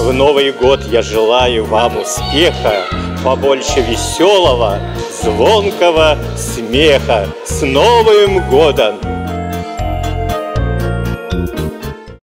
В Новый год я желаю вам успеха, побольше веселого, звонкого смеха. С Новым годом!